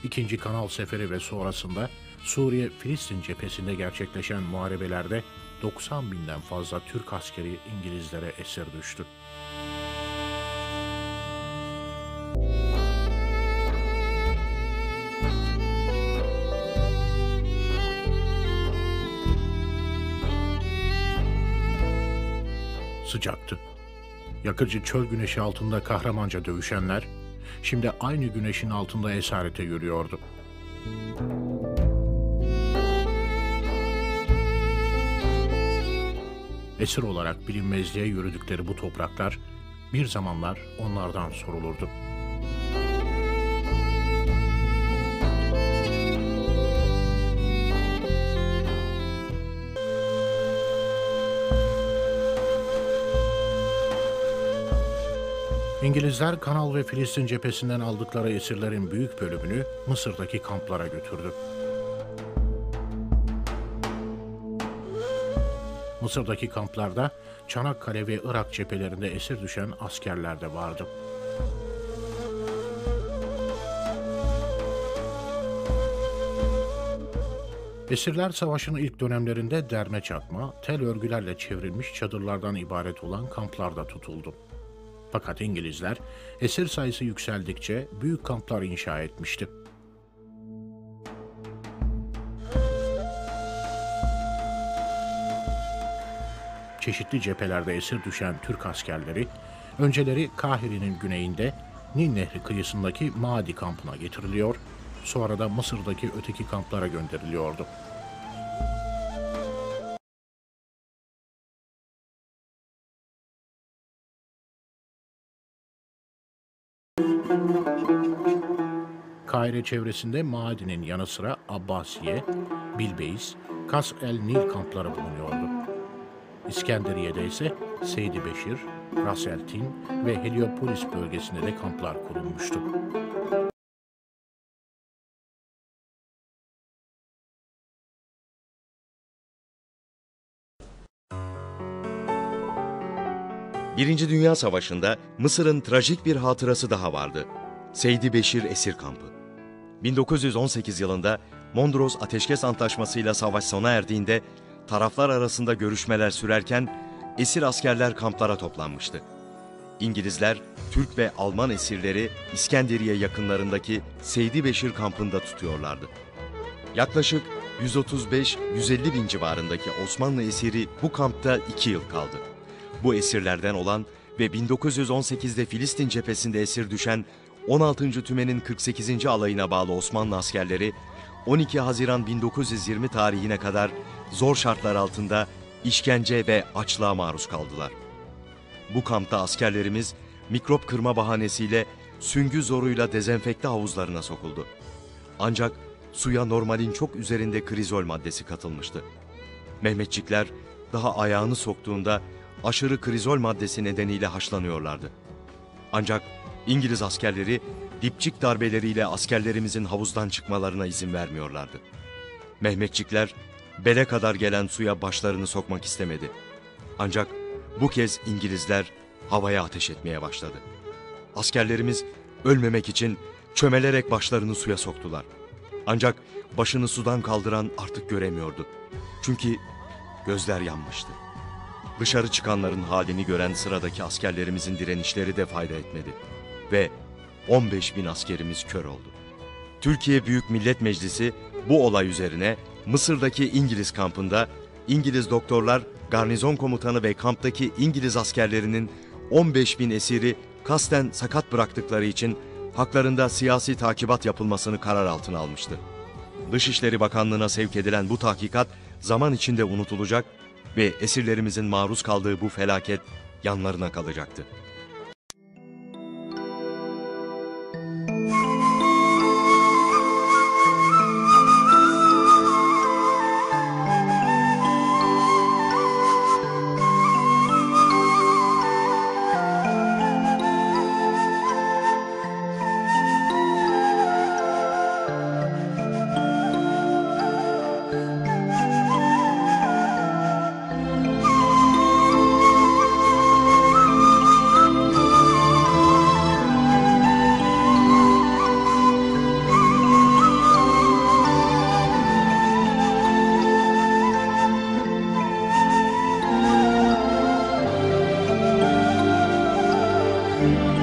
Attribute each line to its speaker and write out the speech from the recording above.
Speaker 1: İkinci Kanal Seferi ve sonrasında Suriye-Filistin cephesinde gerçekleşen muharebelerde 90 binden fazla Türk askeri İngilizlere esir düştü. Sıcaktı. Yakıcı çöl güneşi altında kahramanca dövüşenler, şimdi aynı güneşin altında esarete yürüyordu. Esir olarak bilinmezliğe yürüdükleri bu topraklar, bir zamanlar onlardan sorulurdu. İngilizler Kanal ve Filistin cephesinden aldıkları esirlerin büyük bölümünü Mısır'daki kamplara götürdü. Mısır'daki kamplarda Çanakkale ve Irak cephelerinde esir düşen askerler de vardı. Esirler savaşın ilk dönemlerinde derme çatma, tel örgülerle çevrilmiş çadırlardan ibaret olan kamplarda tutuldu. Fakat İngilizler esir sayısı yükseldikçe büyük kamplar inşa etmişti. Çeşitli cephelerde esir düşen Türk askerleri, önceleri Kahire'nin güneyinde Nil Nehri kıyısındaki Maadi kampına getiriliyor, sonra da Mısır'daki öteki kamplara gönderiliyordu. Kahire çevresinde Maadi'nin yanı sıra Abbasiye, Bilbeis, Kas el Nil kampları bulunuyordu. İskenderiye'de ise Seydi Beşir, Ras el Tin ve Heliopolis bölgesinde de kamplar kurulmuştu.
Speaker 2: Birinci Dünya Savaşı'nda Mısır'ın trajik bir hatırası daha vardı. Seydi Beşir Esir Kampı. 1918 yılında Mondros Ateşkes Antlaşması'yla savaş sona erdiğinde taraflar arasında görüşmeler sürerken esir askerler kamplara toplanmıştı. İngilizler, Türk ve Alman esirleri İskenderiye yakınlarındaki Seydi Beşir kampında tutuyorlardı. Yaklaşık 135-150 bin civarındaki Osmanlı esiri bu kampta 2 yıl kaldı. Bu esirlerden olan ve 1918'de Filistin cephesinde esir düşen 16. Tümen'in 48. alayına bağlı Osmanlı askerleri 12 Haziran 1920 tarihine kadar zor şartlar altında işkence ve açlığa maruz kaldılar. Bu kampta askerlerimiz mikrop kırma bahanesiyle süngü zoruyla dezenfekte havuzlarına sokuldu. Ancak suya normalin çok üzerinde krizol maddesi katılmıştı. Mehmetçikler daha ayağını soktuğunda aşırı krizol maddesi nedeniyle haşlanıyorlardı. Ancak İngiliz askerleri dipçik darbeleriyle askerlerimizin havuzdan çıkmalarına izin vermiyorlardı. Mehmetçikler bele kadar gelen suya başlarını sokmak istemedi. Ancak bu kez İngilizler havaya ateş etmeye başladı. Askerlerimiz ölmemek için çömelerek başlarını suya soktular. Ancak başını sudan kaldıran artık göremiyordu. Çünkü gözler yanmıştı. Dışarı çıkanların halini gören sıradaki askerlerimizin direnişleri de fayda etmedi. Ve 15 bin askerimiz kör oldu. Türkiye Büyük Millet Meclisi bu olay üzerine Mısır'daki İngiliz kampında İngiliz doktorlar, garnizon komutanı ve kamptaki İngiliz askerlerinin 15 bin esiri kasten sakat bıraktıkları için haklarında siyasi takibat yapılmasını karar altına almıştı. Dışişleri Bakanlığı'na sevk edilen bu tahkikat zaman içinde unutulacak ve esirlerimizin maruz kaldığı bu felaket yanlarına kalacaktı.
Speaker 3: Müzik